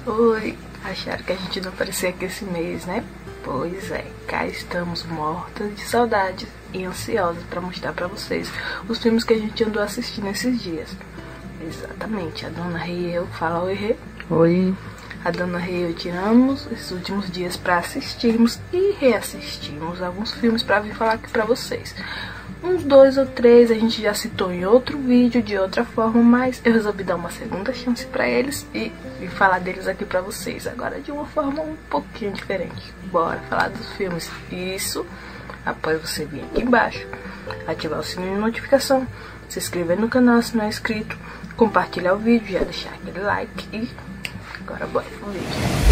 Oi, acharam que a gente não aparecia aqui esse mês, né? Pois é, cá estamos mortas de saudade e ansiosas para mostrar para vocês os filmes que a gente andou assistindo esses dias. Exatamente, a Dona Rê e eu, fala oi Rê. Oi. A Dona Rê e eu tiramos esses últimos dias para assistirmos e reassistirmos alguns filmes para vir falar aqui para vocês. Uns 2 ou 3 a gente já citou em outro vídeo de outra forma, mas eu resolvi dar uma segunda chance para eles e falar deles aqui para vocês, agora de uma forma um pouquinho diferente. Bora falar dos filmes. Isso, após você vir aqui embaixo, ativar o sininho de notificação, se inscrever no canal se não é inscrito, compartilhar o vídeo, já deixar aquele like e agora bora pro vídeo.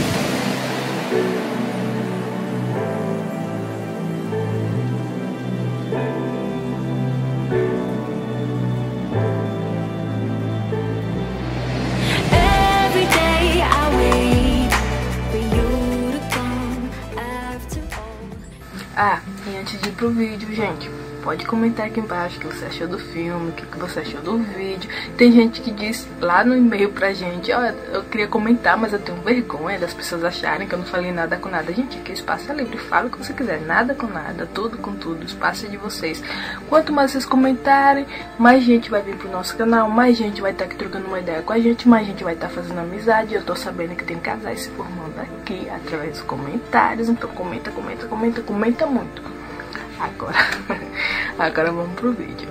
Ah, e antes de ir pro vídeo, gente, pode comentar aqui embaixo o que você achou do filme, o que você achou do vídeo. Tem gente que diz lá no e-mail pra gente, ó, eu queria comentar, mas eu tenho vergonha das pessoas acharem que eu não falei nada com nada. Gente, aqui o espaço é livre, fala o que você quiser, nada com nada, tudo com tudo, o espaço é de vocês. Quanto mais vocês comentarem, mais gente vai vir pro nosso canal, mais gente vai estar aqui trocando uma ideia com a gente, mais gente vai estar fazendo amizade. Eu tô sabendo que tem casais se formando aqui através dos comentários, então comenta muito. Agora vamos pro vídeo.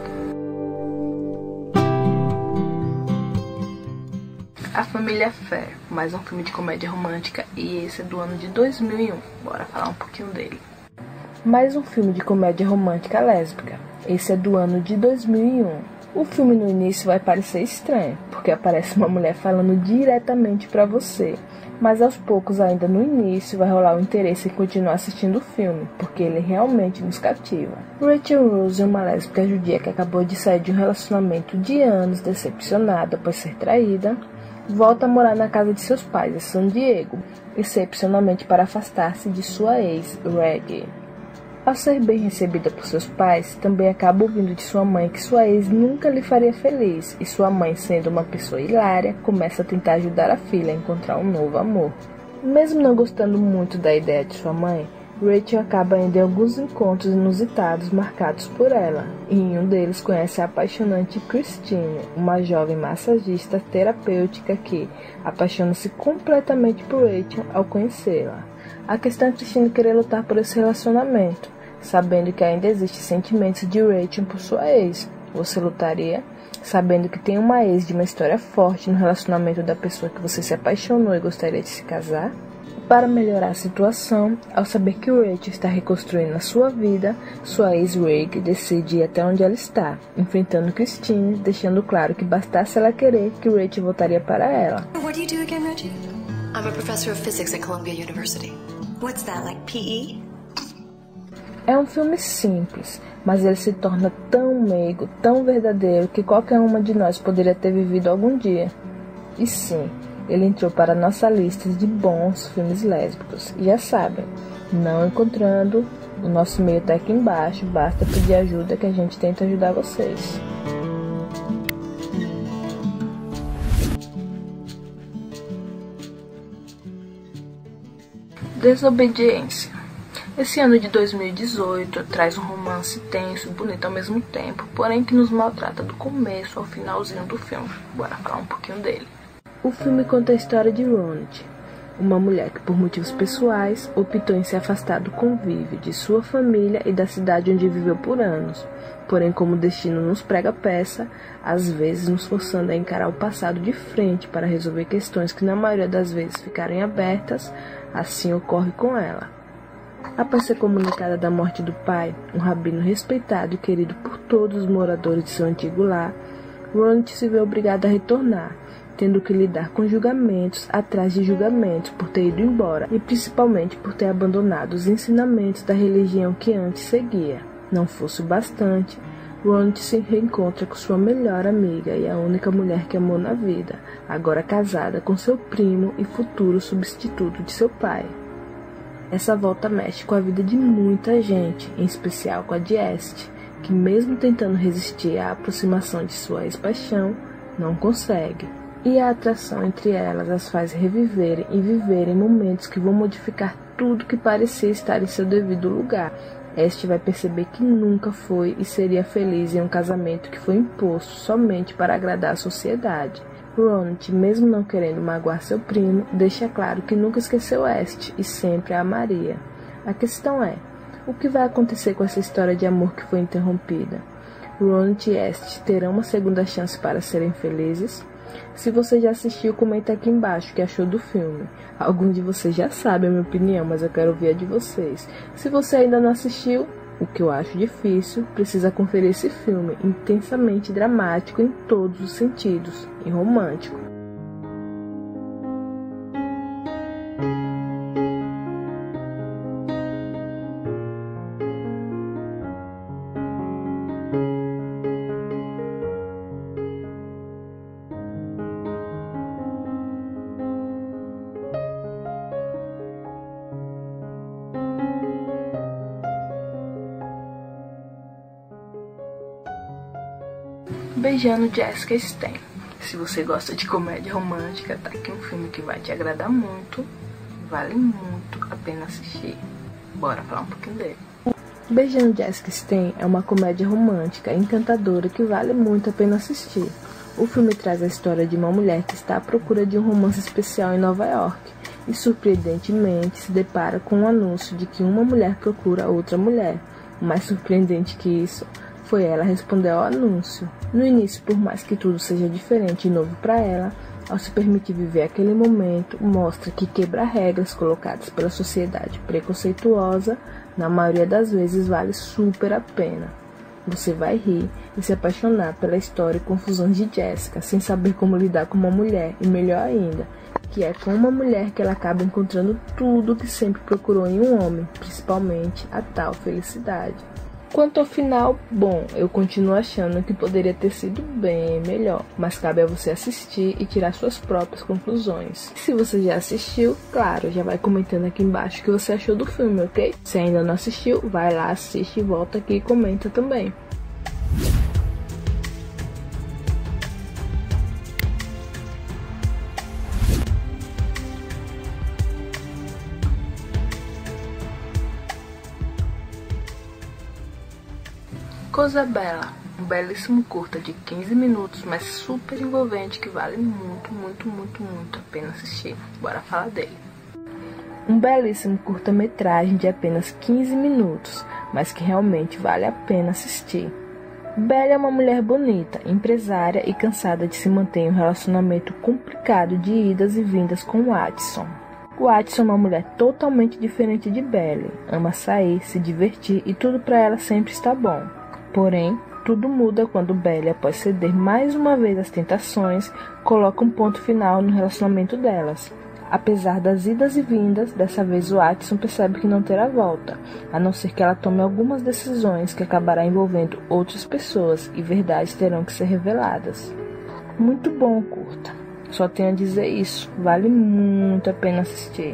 A Família Fair, mais um filme de comédia romântica, e esse é do ano de 2001. Bora falar um pouquinho dele. Mais um filme de comédia romântica lésbica. Esse é do ano de 2001. O filme no início vai parecer estranho, porque aparece uma mulher falando diretamente pra você. Mas aos poucos, ainda no início, vai rolar o interesse em continuar assistindo o filme, porque ele realmente nos cativa. Rachel Rose é uma lésbica judia que acabou de sair de um relacionamento de anos, decepcionada após ser traída, volta a morar na casa de seus pais, em San Diego, excepcionalmente para afastar-se de sua ex, Reggie. Ao ser bem recebida por seus pais, também acaba ouvindo de sua mãe que sua ex nunca lhe faria feliz, e sua mãe, sendo uma pessoa hilária, começa a tentar ajudar a filha a encontrar um novo amor. Mesmo não gostando muito da ideia de sua mãe, Rachel acaba indo em alguns encontros inusitados marcados por ela, e em um deles conhece a apaixonante Christine, uma jovem massagista terapêutica que apaixona-se completamente por Rachel ao conhecê-la. A questão é Christine querer lutar por esse relacionamento, sabendo que ainda existem sentimentos de Rachel por sua ex. Você lutaria? Sabendo que tem uma ex de uma história forte no relacionamento da pessoa que você se apaixonou e gostaria de se casar? Para melhorar a situação, ao saber que Rachel está reconstruindo a sua vida, sua ex Rachel decide ir até onde ela está, enfrentando Christine, deixando claro que bastasse ela querer que Rachel voltaria para ela. What do you do again, Reggie? I'm a professor of physics at Columbia University. What's that, like PE? É um filme simples, mas ele se torna tão meigo, tão verdadeiro, que qualquer uma de nós poderia ter vivido algum dia. E sim, ele entrou para a nossa lista de bons filmes lésbicos. E já sabem, não encontrando, o nosso e-mail está aqui embaixo, basta pedir ajuda que a gente tenta ajudar vocês. Desobediência. Esse ano de 2018 traz um romance tenso e bonito ao mesmo tempo, porém que nos maltrata do começo ao finalzinho do filme. Bora falar um pouquinho dele. O filme conta a história de Ronit, uma mulher que por motivos pessoais optou em se afastar do convívio de sua família e da cidade onde viveu por anos. Porém, como o destino nos prega peça, às vezes nos forçando a encarar o passado de frente para resolver questões que na maioria das vezes ficarem abertas, assim ocorre com ela. Após ser comunicada da morte do pai, um rabino respeitado e querido por todos os moradores de seu antigo lar, Ronit se vê obrigada a retornar, tendo que lidar com julgamentos atrás de julgamentos por ter ido embora e principalmente por ter abandonado os ensinamentos da religião que antes seguia. Não fosse o bastante, Ronit se reencontra com sua melhor amiga e a única mulher que amou na vida, agora casada com seu primo e futuro substituto de seu pai. Essa volta mexe com a vida de muita gente, em especial com a Dieste, que mesmo tentando resistir à aproximação de sua ex-paixão, não consegue. e a atração entre elas as faz reviverem e viverem momentos que vão modificar tudo que parecia estar em seu devido lugar. Este vai perceber que nunca foi e seria feliz em um casamento que foi imposto somente para agradar a sociedade. Ronit, mesmo não querendo magoar seu primo, deixa claro que nunca esqueceu Est e sempre a amaria. A questão é, o que vai acontecer com essa história de amor que foi interrompida? Ronit e Est terão uma segunda chance para serem felizes? Se você já assistiu, comenta aqui embaixo o que achou do filme. Algum de vocês já sabe a minha opinião, mas eu quero ouvir a de vocês. Se você ainda não assistiu, o que eu acho difícil, precisa conferir esse filme intensamente dramático em todos os sentidos e romântico. Beijando Jessica Stein. Se você gosta de comédia romântica, tá aqui um filme que vai te agradar muito. Vale muito a pena assistir. Bora falar um pouquinho dele. Beijando Jessica Stein é uma comédia romântica encantadora que vale muito a pena assistir. O filme traz a história de uma mulher que está à procura de um romance especial em Nova York e, surpreendentemente, se depara com um anúncio de que uma mulher procura outra mulher. O mais surpreendente que isso foi ela responder ao anúncio. No início, por mais que tudo seja diferente e novo para ela, ao se permitir viver aquele momento, mostra que quebrar regras colocadas pela sociedade preconceituosa, na maioria das vezes vale super a pena. Você vai rir e se apaixonar pela história e confusões de Jessica, sem saber como lidar com uma mulher, e melhor ainda, que é com uma mulher que ela acaba encontrando tudo o que sempre procurou em um homem, principalmente a tal felicidade. Quanto ao final, bom, eu continuo achando que poderia ter sido bem melhor, mas cabe a você assistir e tirar suas próprias conclusões. Se você já assistiu, claro, já vai comentando aqui embaixo o que você achou do filme, ok? Se ainda não assistiu, vai lá, assiste e volta aqui e comenta também. Cosa Bella, um belíssimo curta de 15 minutos, mas super envolvente que vale muito a pena assistir. Bora falar dele. Um belíssimo curta-metragem de apenas 15 minutos, mas que realmente vale a pena assistir. Bella é uma mulher bonita, empresária e cansada de se manter em um relacionamento complicado de idas e vindas com Watson. Watson é uma mulher totalmente diferente de Bella, ama sair, se divertir e tudo pra ela sempre está bom. Porém, tudo muda quando Bella, após ceder mais uma vez às tentações, coloca um ponto final no relacionamento delas. Apesar das idas e vindas, dessa vez Watson percebe que não terá volta, a não ser que ela tome algumas decisões que acabará envolvendo outras pessoas e verdades terão que ser reveladas. Muito bom, curta. Só tenho a dizer isso, vale muito a pena assistir.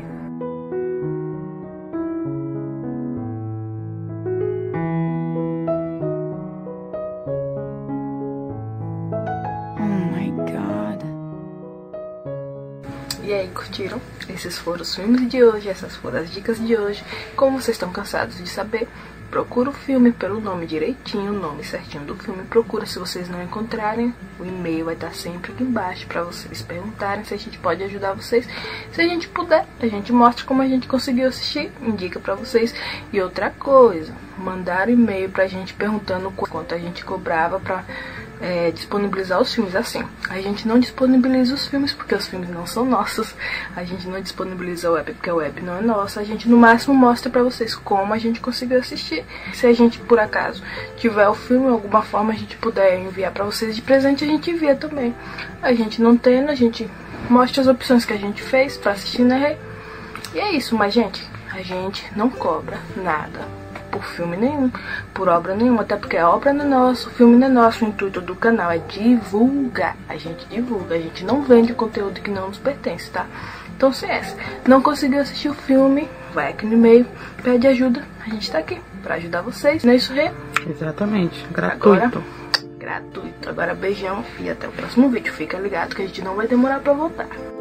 E aí, curtiram? Esses foram os filmes de hoje, essas foram as dicas de hoje. Como vocês estão cansados de saber, procura o filme pelo nome direitinho, o nome certinho do filme. Procura, se vocês não encontrarem, o e-mail vai estar sempre aqui embaixo para vocês perguntarem se a gente pode ajudar vocês. Se a gente puder, a gente mostra como a gente conseguiu assistir, indica para vocês. E outra coisa, mandaram e-mail pra gente perguntando quanto a gente cobrava pra disponibilizar os filmes. Assim, a gente não disponibiliza os filmes porque os filmes não são nossos, a gente não disponibiliza o app porque o app não é nosso, a gente no máximo mostra pra vocês como a gente conseguiu assistir. Se a gente por acaso tiver o filme, alguma forma a gente puder enviar pra vocês de presente, a gente envia também. A gente não tendo, a gente mostra as opções que a gente fez pra assistir na rede. E é isso, mas gente, a gente não cobra nada por filme nenhum, por obra nenhuma, até porque a obra não é nossa, o filme não é nosso, o intuito do canal é divulgar, a gente divulga, a gente não vende conteúdo que não nos pertence, tá? Então se não conseguiu assistir o filme, vai aqui no e-mail, pede ajuda, a gente tá aqui pra ajudar vocês, não é isso, Rê? Exatamente, gratuito. Agora, gratuito. Agora beijão e até o próximo vídeo. Fica ligado que a gente não vai demorar pra voltar.